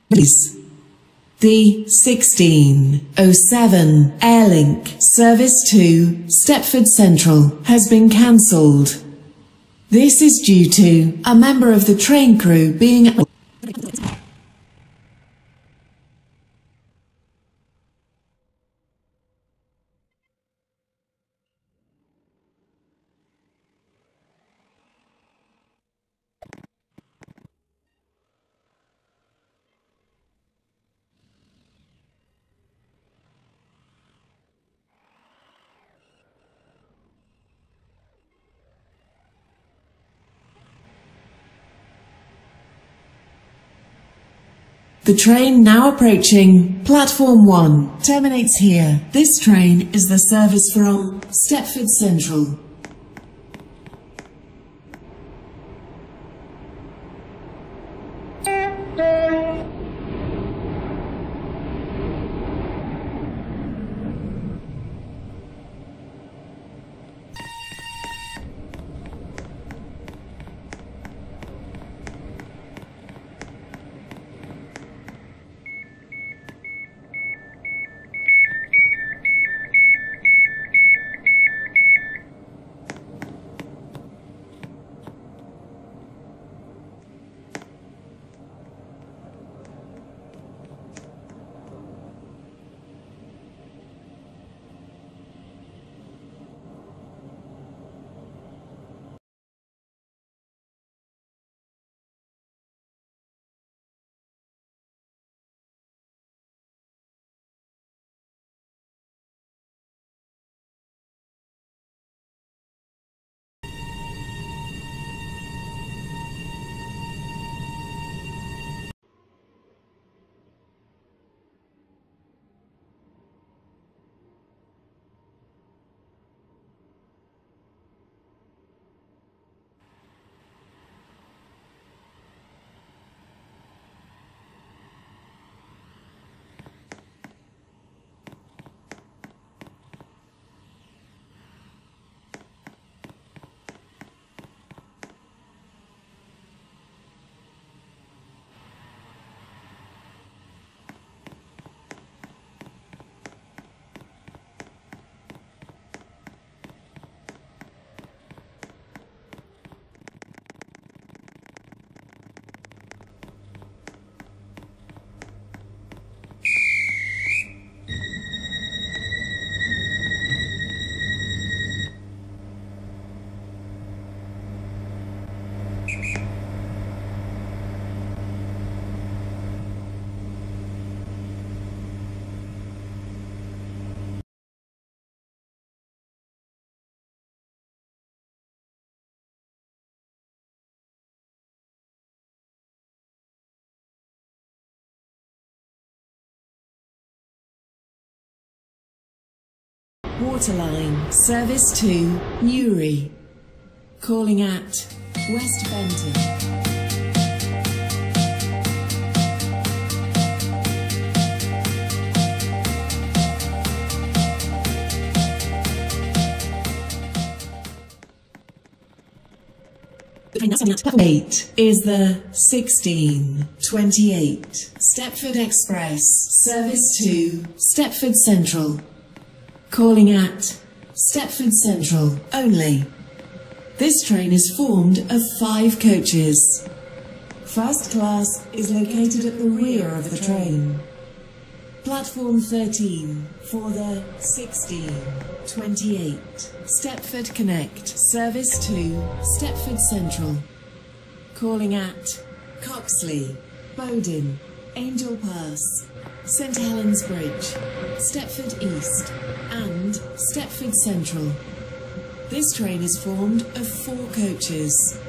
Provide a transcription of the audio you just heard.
Please. The 1607 Airlink service to Stepford Central has been cancelled. This is due to a member of the train crew being The train now approaching Platform 1 terminates here. This train is the service from Stepford Central. Waterline service to Newry. Calling at West Benton. Platform 8 is the 1628 Stepford Express service to Stepford Central. Calling at Stepford Central only. This train is formed of 5 coaches. First class is located at the rear of the train. Platform 13 for the 1628 Stepford Connect service to Stepford Central. Calling at Coxley, Bowden, Angel Pass, St Helens Bridge, Stepford East and Stepford Central. This train is formed of 4 coaches.